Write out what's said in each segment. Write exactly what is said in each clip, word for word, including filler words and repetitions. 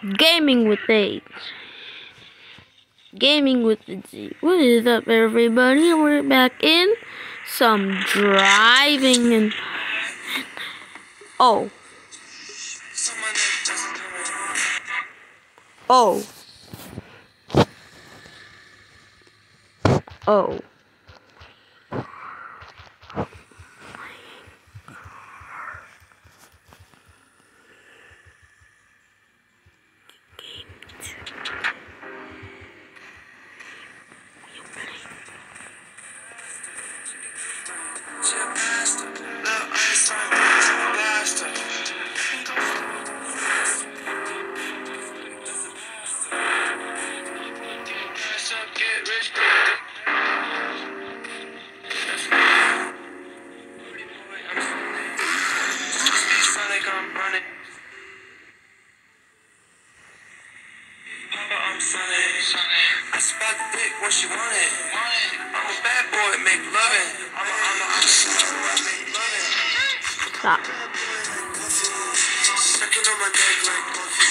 Gaming with H. Gaming with the G. What is up, everybody? We're back in some driving and oh. Oh. Oh. I spot the dick when she want it. I'm a bad boy, make lovin'. I'm a, I'm a, I'm a, make lovin'. Stop. Sucking on my neck like coffee.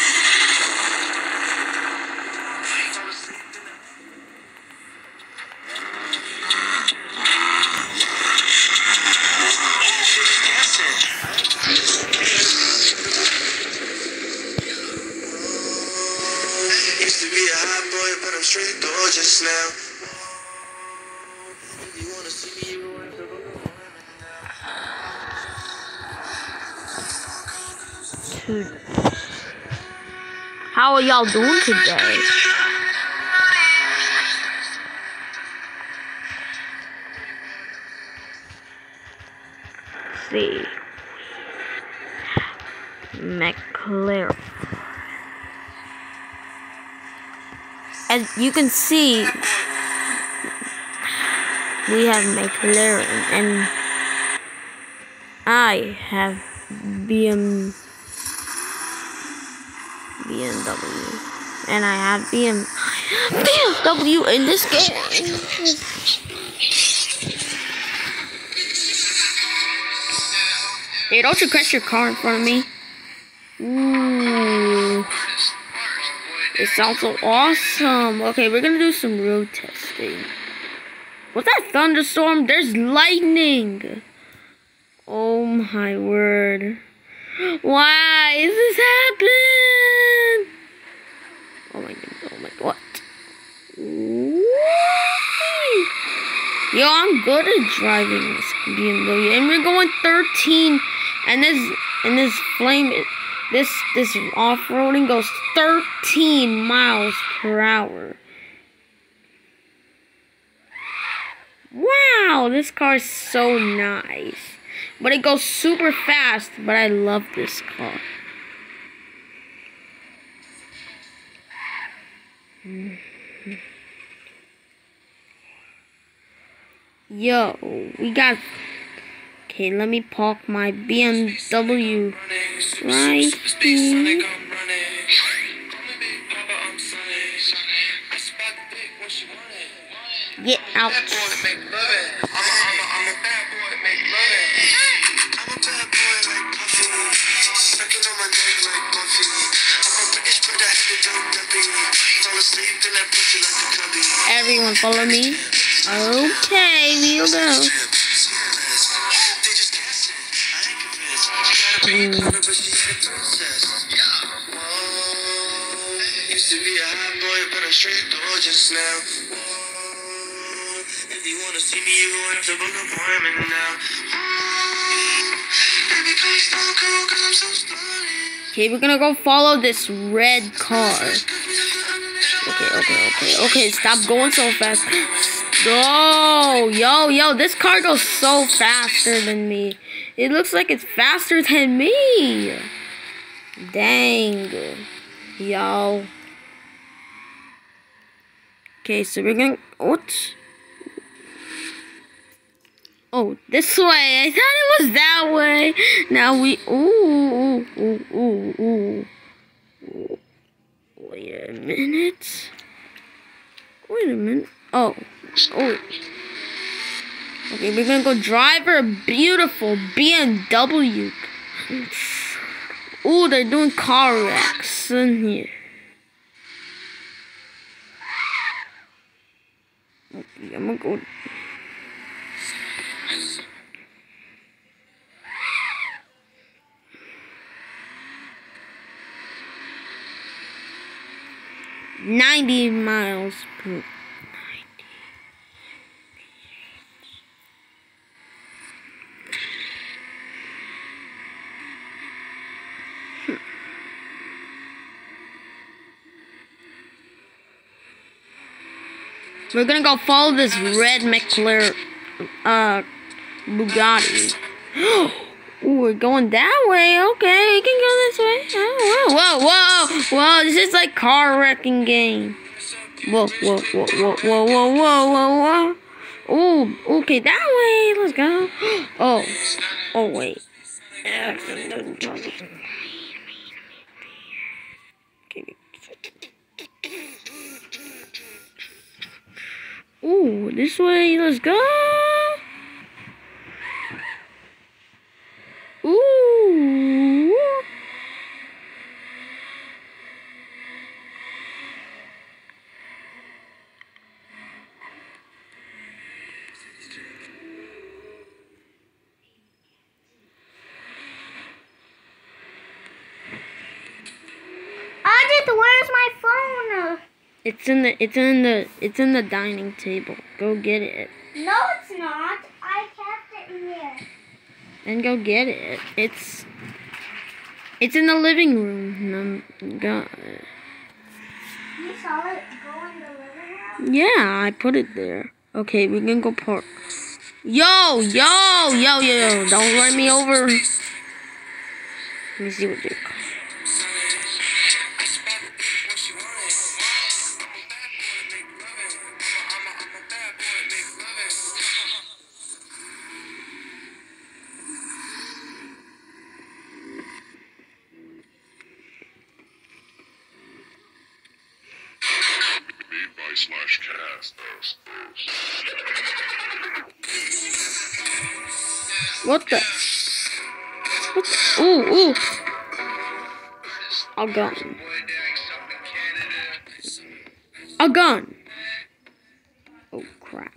Used to be a hot boy, but I'm straight gorgeous now. You wanna see me, you have to Dude. How are y'all doing today? Let's see. McLaren. As you can see, we have McLaren, and I have B M, B M W, and I have B M, B M W in this game. Hey, don't you crash your car in front of me? Ooh. It sounds so awesome. Okay, we're gonna do some road testing. What's that thunderstorm? There's lightning. Oh my word. Why is this happening? Oh my god. Oh my god. What? Whee! Yo, I'm good at driving this B M W. And we're going thirteen. And this, and this flame... This this off-roading goes thirteen miles per hour. Wow, this car is so nice. But it goes super fast, but I love this car. Yo, we got... Okay, let me park my B M W right here. Get out. Everyone follow me. Okay, we'll go. Mm. Used to be a hot boy, but I'm straight gorgeous now. If you wanna see me, you have to book an appointment now. Baby, please don't go, cause I'm so sorry. Okay, we're gonna go follow this red car. Okay, okay, okay, okay, stop going so fast. Yo, yo, yo, this car goes so faster than me. It looks like it's faster than me. Dang. Yo. Okay, so we're gonna... What? Oh, this way. I thought it was that way. Now we... Ooh, ooh, ooh, ooh, ooh. Wait a minute. Wait a minute. Oh. Oh. Okay, we're gonna go drive our beautiful B M W. Ooh, they're doing car wrecks in here. Okay, I'm gonna go. Ninety miles per. We're gonna go follow this red McLaren, uh, Bugatti. Ooh, we're going that way. Okay, we can go this way. Oh, whoa, whoa, whoa, whoa! This is like car wrecking game. Whoa, whoa, whoa, whoa, whoa, whoa, whoa, whoa, whoa! Ooh, okay, that way. Let's go. Oh, oh wait. Ooh, this way. Let's go. Ooh. Audit, where's my phone? It's in the it's in the it's in the dining table. Go get it. No, it's not. I kept it in here. And go get it. It's it's in the living room. No, go. You saw it go in the living room? Yeah, I put it there. Okay, we can go park. Yo, yo, yo, yo, yo! Don't run me over. Let me see what you're. Slash cast. What the? What the? Ooh, ooh. A gun. A gun. Oh, crap.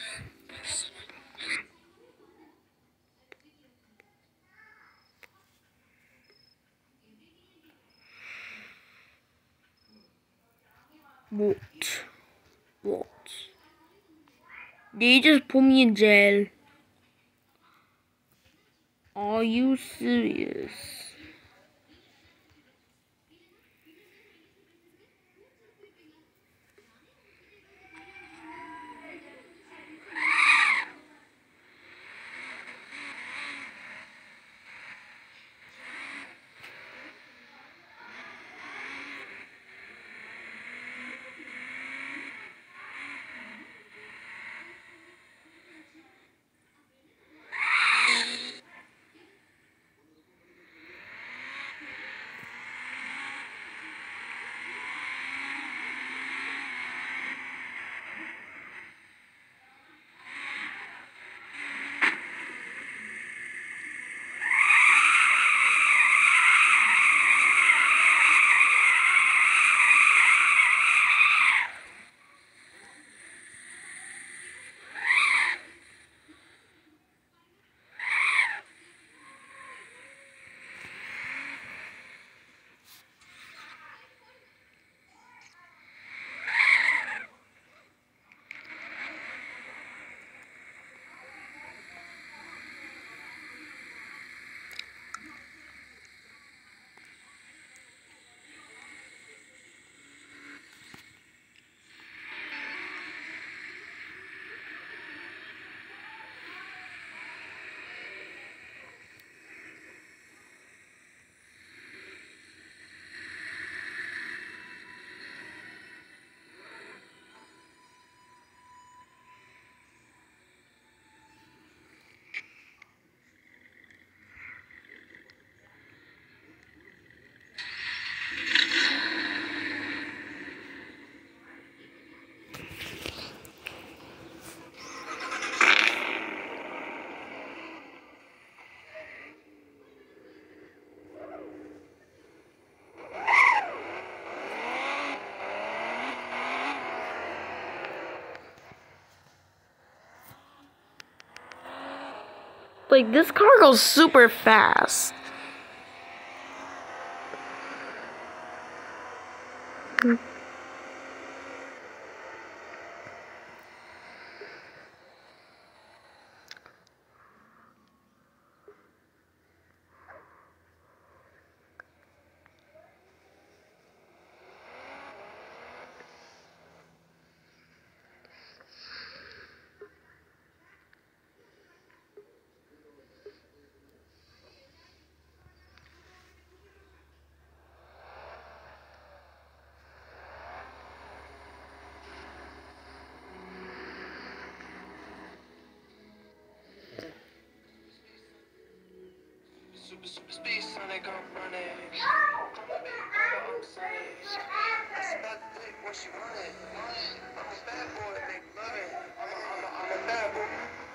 What? What? Did you just put me in jail? Are you serious? Like, this car goes super fast. Super, super speed, Sonic, I'm running. I'm a big brother, I'm Sonic. That's about the dick, what she wanted. I'm a bad boy, make loving. I'm a, I'm a, I'm a bad boy.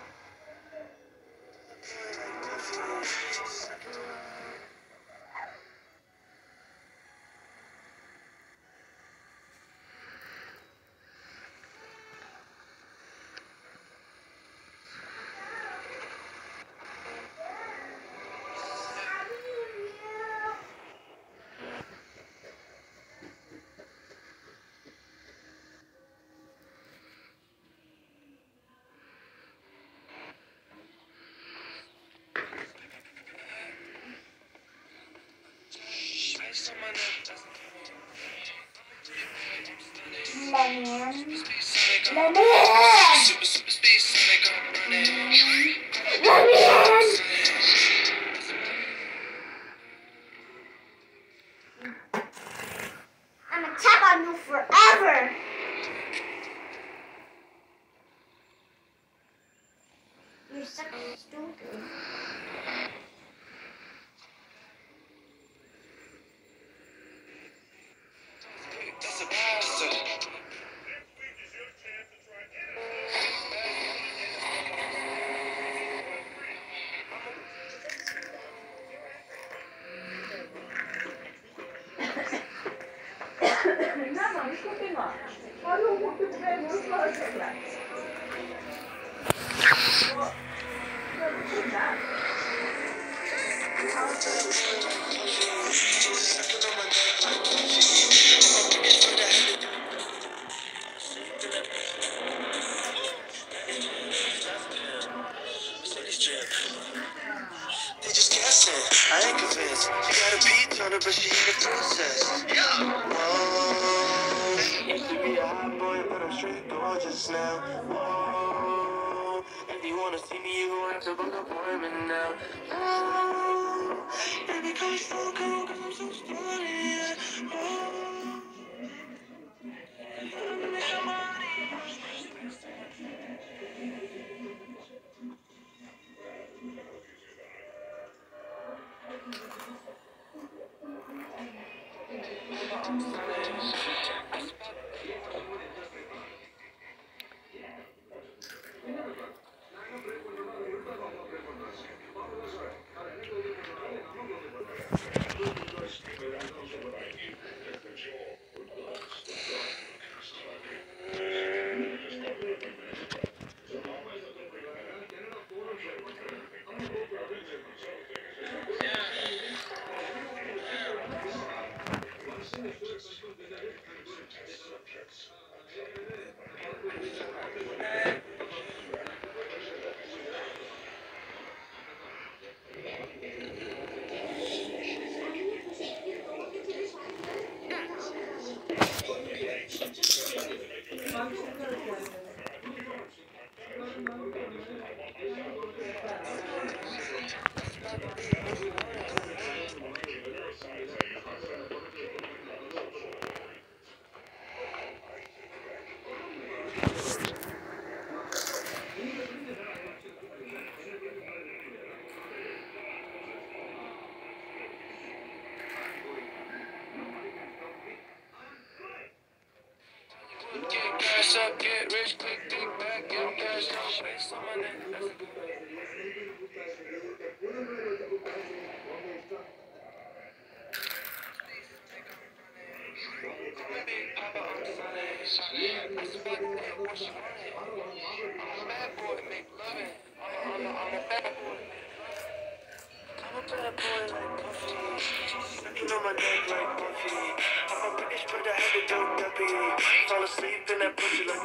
Lemon. Super, Lemon. super speed, Sonic, I'm running. Lemon. I'm gonna tap on you forever. You're so stupid. That's a bastard. They just guessing. I ain't convinced. She got a peach on her, but she ain't a princess. Whoa. Used to be a hot boy, but I'm straight gorgeous now. Whoa. If you wanna see me, you gon' have to book an appointment now. Whoa. Baby, come slow, girl, cause I'm so started. Whoa. Get cash up, get rich, quick, think back, get 'em cash up, face on my neck. I'm a big papa, I'm Sonic. That's about the dick, what she wanted. I'm a bad boy, make loving. I'm a, I'm a, I'm a bad boy. my neck like Buffy. I'm a British, but I had to do W. Fall asleep in that pussy like